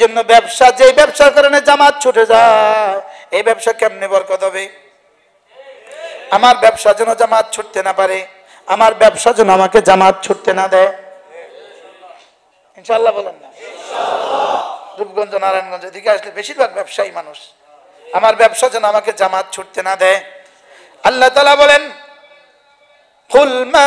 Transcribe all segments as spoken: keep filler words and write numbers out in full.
জন্য ব্যবসা, যে ব্যবসার কারণে জামাত ছুটে যায়, এই ব্যবসা কেমনে বরকত হবে? আমার ব্যবসা যেন জামাত ছুটতে না পারে, আমার ব্যবসা যেন আমাকে জামাত ছুটতে না দেয়। ইনশাআল্লাহ বলেন না? রূপগঞ্জ, নারায়ণগঞ্জ এদিকে আসলে বেশিরভাগ ব্যবসায়ী মানুষ। আমার ব্যবসা যেন আমাকে জামাত ছুটতে না দেয়। আল্লাহ তাআলা বলেন, কুল মা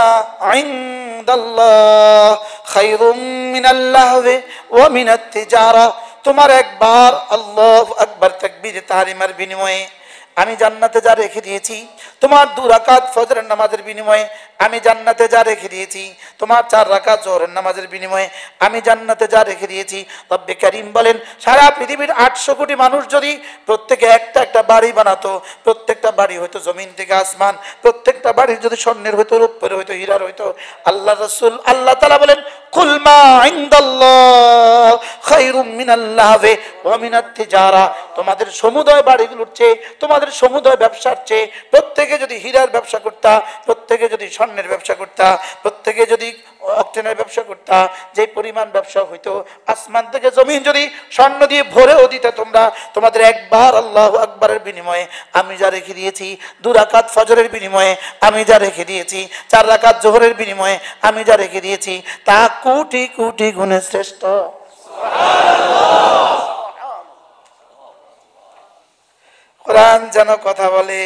ইনদাল্লাহ খায়রুম মিনাল লাহবি ওয়া মিনাত তিজারা। তোমার একবার আল্লাহু আকবার তাকবীর তাহরিমার বিনিময়ে আমি জান্নাতে যা রেখে দিয়েছি, তোমার দু রাকাত ফজরের নামাজের বিনিময়ে আমি জান্নাতে যা রেখে দিয়েছি, তোমার চার রাকাত জোহরের নামাজের বিনিময়ে আমি জান্নাতে যা রেখে দিয়েছি। রব্বে কারীম বলেন, সারা পৃথিবীর আটশো কোটি মানুষ যদি প্রত্যেকে একটা একটা বাড়ি বানাতো, প্রত্যেকটা বাড়ি হয়তো জমিন থেকে আসমান, প্রত্যেকটা বাড়ি যদি স্বর্ণের হইতো, রূপের হইতো, হীরার হইতো, আল্লাহ রাসূল আল্লাহ তাআলা বলেন, কুল মা ইনদাল্লাহ খায়রুম মিনাল লাহবি ওয়া মিনাত তিজারা। তোমাদের সমুদয় বাড়িগুলোর চেয়ে, তোমাদের সমুদয় ব্যবসার চেয়ে, প্রত্যেকে যদি হীরার ব্যবসা করতা, প্রত্যেকে যদি স্বর্ণের ব্যবসা করতা, প্রত্যেকে যদি অক্টেনের ব্যবসা করতা, যে পরিমাণ ব্যবসা হইতো, আসমান থেকে জমিন যদি স্বর্ণ দিয়ে ভরেও দিতে তোমরা, তোমাদের একবার আল্লাহু আকবারের বিনিময়ে আমি যা রেখে দিয়েছি, দু রাকাত ফজরের বিনিময়ে আমি যা রেখে দিয়েছি, চার রাকাত জোহরের বিনিময়ে আমি যা রেখে দিয়েছি, তা কোটি কোটি গুণে শ্রেষ্ঠ। কোরআন যেন কথা বলে।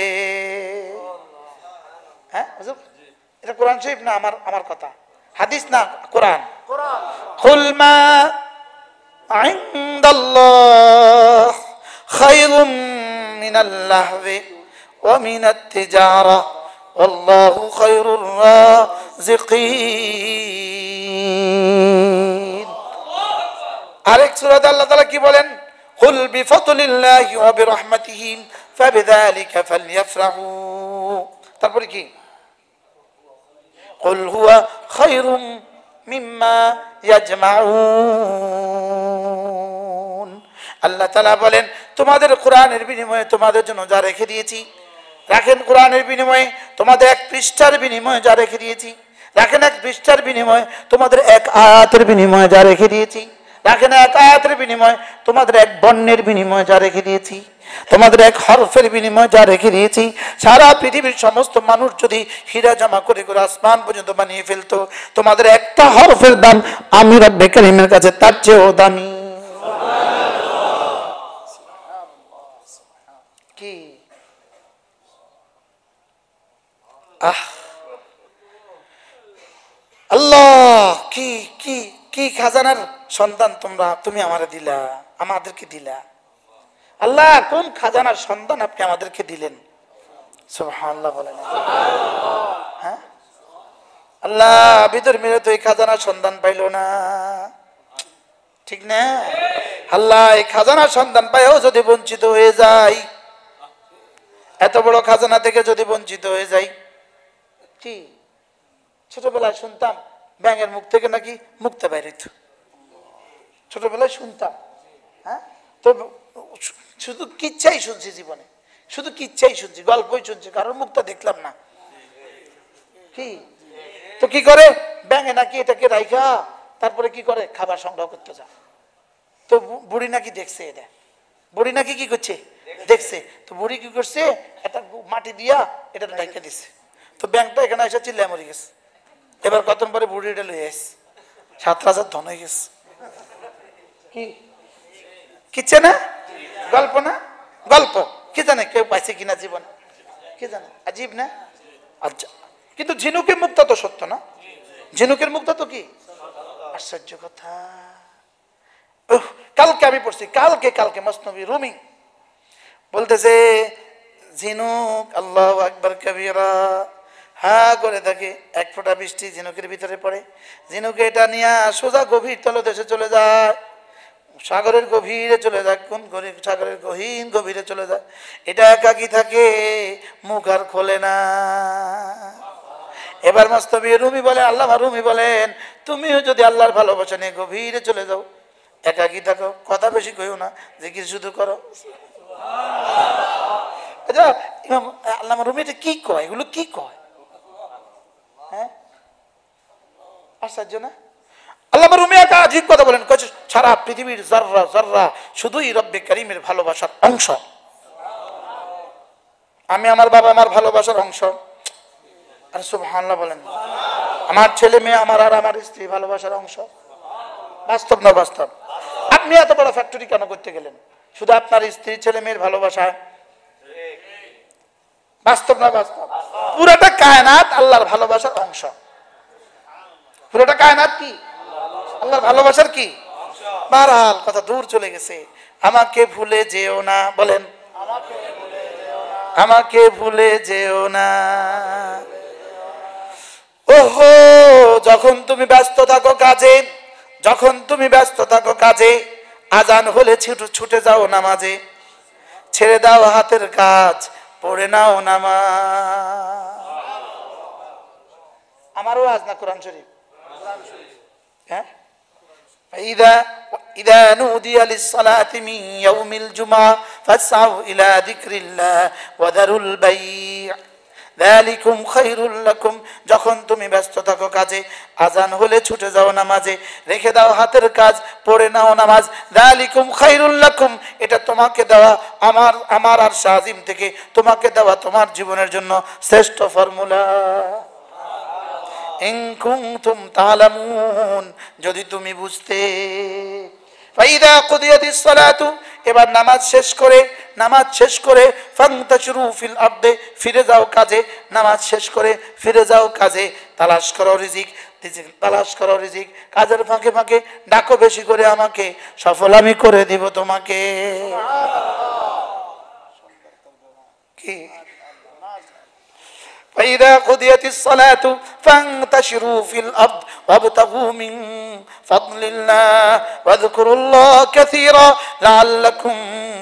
হ্যাঁ, এটা কোরআন শরীফ না আমার আমার কথা, হাদিস না, কোরআন। কুল মা ইনদাল্লাহ খায়রুম মিনাল লাহবি ওয়া মিনাত তিজারা ওয়াল্লাহু খায়রুর রাযিকিন। আরেক সূরাতে আল্লাহ তাআলা কি বলেন? কুল বিফাদলিল্লাহি ওয়া বিরহমাতিহি ফাবিযালিকা ফালইফরাহু। তারপরে কি? কুল হুয়া খায়রুম মিম্মা ইয়াজমাউন। আল্লাহ তাআলা বলেন, তোমাদের কোরআনের বিনিময়ে তোমাদের জন্য যা রেখে দিয়েছি, রাখেন কোরআনের বিনিময়ে তোমাদের এক পৃষ্ঠার বিনিময়ে যা রেখে দিয়েছি, রাখেন এক পৃষ্ঠার বিনিময়ে তোমাদের এক আয়াতের বিনিময়ে যা রেখে দিয়েছি, রাখেন এক আয়াতের বিনিময়ে তোমাদের এক বর্ণের বিনিময়ে যা রেখে দিয়েছি, তোমাদের এক হরফের বিনিময়ে যা রেখে দিয়েছি। সারা পৃথিবীর সমস্ত মানুষ যদি হীরা জমা করে করে আসমান পর্যন্ত বানিয়ে ফেলতো, তোমাদের একটা হরফের দাম আমি রব্বে কারীমের কাছে তার চেয়েও দামি। কি আহ আল্লাহ, কি কি কি খাজানার সন্তান তোমরা, তুমি আমারে দিলা, আমাদেরকে দিলা। আল্লাহ, কোন খাজানার সন্তান আপনি আমাদেরকে দিলেন। সুবহানাল্লাহ বলেন। হ্যাঁ আল্লাহ, বিধর্মীরা তো এই খাজানার সন্তান পাইল না, ঠিক না? আল্লাহ, এই খাজানার সন্তান পাইও যদি বঞ্চিত হয়ে যায়, এত বড় খাজানা থেকে যদি বঞ্চিত হয়ে যাই, কি ছোটবেলায় শুনতাম ব্যাঙের মুখ থেকে নাকি মুক্তা বাইরিত, ছোটবেলায় শুনতাম। হ্যাঁ, তো শুধু কিচ্ছাই শুনছি জীবনে, শুধু কিচ্ছাই শুনছি, গল্পই শুনছি, কারোর মুখটা দেখলাম না। কি তো কি করে ব্যাঙে নাকি এটাকে রাইখা তারপরে কি করে খাবার সংগ্রহ করতে যা। তো বুড়ি নাকি দেখছে, এটা বুড়ি নাকি কি করছে দেখছে, তো বুড়ি কি করছে, একটা মাটি দিয়া এটা রাইখা দিচ্ছে। তো ব্যাংকটা এখানে এসে চিল্লায় মরে গেছে। এবার কতক্ষণ পরে বুড়িটা লয়ে আসছে, সাত হাজার ধন হয়ে গেছে। কি কিচ্ছে না গল্প না গল্প, কি জানে কেউ পাইছে কিনা জীবন, কি জানে, আজীব না? আচ্ছা, কিন্তু ঝিনুকের মুক্তা তো সত্য না, ঝিনুকের মুক্তা তো কি আশ্চর্য কথা। কালকে আমি পড়ছি, কালকে কালকে মসনবী রুমি বলতেছে, ঝিনুক আল্লাহু আকবার কবীরা, হা করে থাকে, এক ফোঁটা বৃষ্টি ঝিনুকের ভিতরে পড়ে, ঝিনুকে এটা নিয়ে সোজা গভীর তলদেশে চলে যায়, সাগরের গভীরে চলে যায়, কোন গভীর সাগরের গহীন গভীরে চলে যায়। এটা একাকী থাকে, মুখ আর খোলে না। এবার মস্তবি রুমি বলেন, আল্লাহ রুমি বলেন, তুমিও যদি আল্লাহর ভালোবাসা নিয়ে গভীরে চলে যাও, একাকী থাকো, কথা বেশি কইও না, জিকির শুধু করো। আল্লাহ রুমি এটা কি কয়, এগুলো কি কয়? হ্যাঁ, আশ্চর্য না? আল্লামা রুমি একা আজীব কথা বলেন, কয়েছে সারা পৃথিবীর জাররা জাররা শুধুই রব্বে কারীমের ভালোবাসার অংশ। আমি আমার বাবা মার ভালোবাসার অংশ। আর সুবহানাল্লাহ বলেন। আমার ছেলে মেয়ে, আমার আর আমার স্ত্রী ভালোবাসার অংশ। বাস্তব না বাস্তব? আপনি এত বড় ফ্যাক্টরি কেন করতে গেলেন? শুধু আপনার স্ত্রী ছেলে মেয়ের ভালোবাসা। বাস্তব না বাস্তব? পুরোটা কায়নাত আল্লাহর ভালোবাসার অংশ। পুরোটা কায়নাত কি আল্লাহর ভালোবাসার কি? বারহাল কথা দূর চলে গেছে। আমাকে ভুলে যেও না, বলেন আমাকে ভুলে যেও না। ওহো, যখন তুমি ব্যস্ত থাকো কাজে, যখন তুমি ব্যস্ত থাকো কাজে, আজান হলে ছুটে যাও নামাজে, ছেড়ে দাও হাতের কাজ, পড়ে নাও নামাজ। আমারও আজ না কোরআন শরীফ। হ্যাঁ, إذا إذا نودي للصلاة من يوم الجمعة فاسعوا إلى ذكر الله وذروا البيع ذلكم خير لكم। যখন তুমি ব্যস্ত থাকো কাজে, আজান হলে ছুটে যাও নামাজে, রেখে দাও হাতের কাজ, পড়ে নাও নামাজ। ذلكم خير لكم, এটা তোমাকে দেওয়া আমার আমার আর শাহিম থেকে তোমাকে দেওয়া তোমার জীবনের জন্য শ্রেষ্ঠ ফর্মুলা। ইন কুনতুম তা'লামুন, যদি তুমি বুঝতে। ফাইদা কুদিয়াতিস সালাতু, এবার নামাজ শেষ করে নামাজ শেষ করে ফান্তাশিরু ফিল আরদে, ফিরে যাও কাজে। নামাজ শেষ করে ফিরে যাও কাজে, তালাশ করো রিজিক, রিজিক তালাশ করো রিজিক। কাজের ফাঁকে ফাঁকে ডাকো বেশি করে আমাকে, সফল আমি করে দিব তোমাকে। কি فإذا قضيت الصلاة فانتشروا في الأرض وابتغوا من فضل الله واذكروا الله كثيرا لعلكم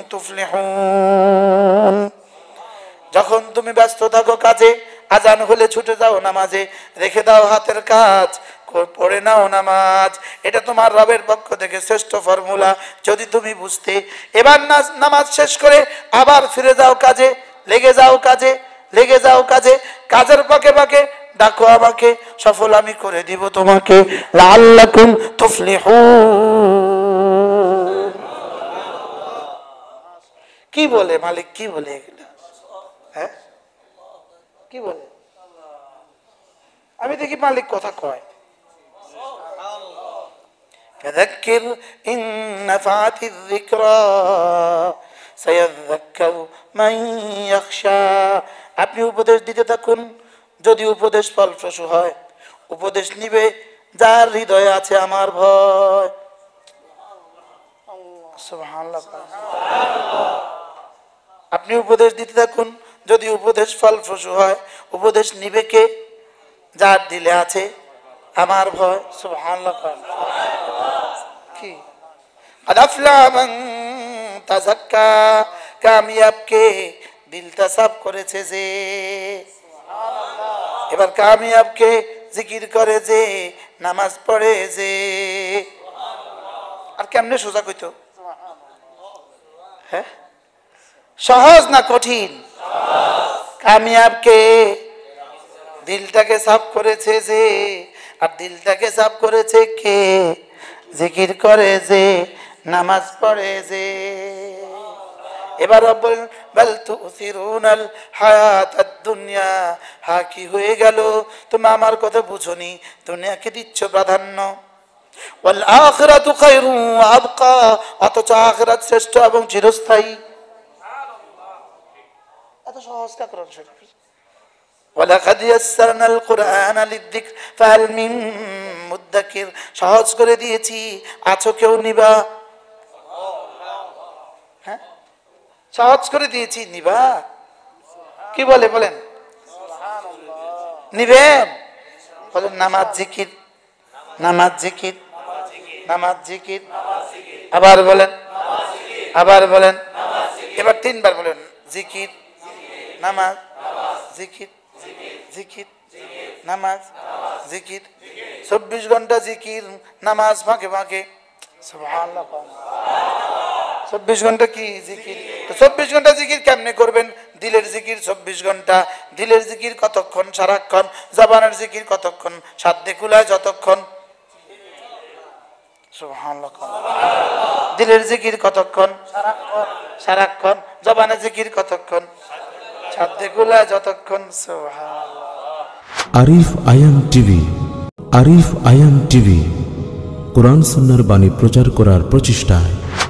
تفلحون। যখন তুমি ব্যস্ত থাকো কাজে, আজান হলে ছুটে যাও নামাজে, রেখে দাও হাতের কাজ, পড়ে নাও নামাজ। এটা তোমার রবের পক্ষ থেকে শ্রেষ্ঠ ফর্মুলা, যদি তুমি বুঝতে। এবার নামাজ শেষ করে আবার ফিরে যাও কাজে, লেগে যাও কাজে লেগে যাও কাজে। কাজের পাকে পাকে ডাকো আমাকে, সফল আমি করে দিব তোমাকে। লাআল্লাকুম তুফলিহুন। কি বলে মালিক, কি বলে এগুলা? হ্যাঁ, কি বলে? আমি দেখি মালিক কথা কয়, ফাযাক্কির ইন নাফাতিয যিকরা সায়াযাক্কারু মান ইয়াখশা। আপনি উপদেশ দিতে থাকুন, যদি উপদেশ ফলপ্রসূ হয়। উপদেশ নিবে যার হৃদয়ে আছে আমার ভয়। সুবহানাল্লাহ। আপনি উপদেশ দিতে থাকুন, যদি উপদেশ ফলপ্রসূ হয়। উপদেশ নিবে কে? যার দিলে আছে আমার ভয়। সুবহানাল্লাহ। কি قد أفلح من تزكى, কামিয়াব কে? দিলটা সাফ করেছে যে। এবার কামিয়াব কে? জিকির করে যে, নামাজ পড়ে যে। আর কেমনে সোজা কইতো? হ্যাঁ, সহজ না কঠিন? কামিয়াব কে? দিলটাকে সাফ করেছে যে। আর দিলটাকে সাফ করেছে কে? জিকির করে যে, নামাজ পড়ে যে। এবার বলেন বাল তুসিরুনাল হায়াতাদ দুনিয়া। হ্যাঁ, কি হয়ে গেল? তুমি আমার কথা বুঝোনি, দুনিয়াকে দিচ্ছ প্রাধান্য। ওয়াল আখিরাতু খায়রুন ওয়া আবকা, অথচ আখিরাত শ্রেষ্ঠ এবং চিরস্থায়ী। এত সহজ কা কোরআন শরীফ। ওয়ালাকাদ ইয়াসসারনাল কুরআনা লিযিকর ফাহাল মিন মুদ্দাকির, সহজ করে দিয়েছি, আছো কেউ নিবা? হ্যাঁ, সহজ করে দিয়েছি, নিবা? কি বলে বলেন? নিবেন? বলেন নামাজ জিকির, নামাজ জিকির, নামাজ জিকির। আবার বলেন, আবার বলেন। এবার তিনবার বলেন, জিকির, নামাজ, জিকির, জিকির, নামাজ, জিকির। চব্বিশ ঘন্টা জিকির, নামাজ ফাঁকে ফাঁকে। সুবহানাল্লাহ। চব্বিশ ঘন্টা কি জিকির? তো চব্বিশ ঘন্টা জিকির কেমনে করবেন? দিলের জিকির চব্বিশ ঘন্টা। দিলের জিকির কতক্ষণ? সারাক্ষণ। জবানের জিকির কতক্ষণ? সাধ্যে কুলায় যতক্ষণ। সুবহানাল্লাহ। দিলের জিকির কতক্ষণ? সারাক্ষণ। জবানে জিকির কতক্ষণ? ছাদে গুলা যতক্ষণ। সুবহানাল্লাহ। আরিফ আয়াম টিভি, আরিফ আয়াম টিভি কোরআন সুন্নাহর বাণী প্রচার করার প্রচেষ্টায়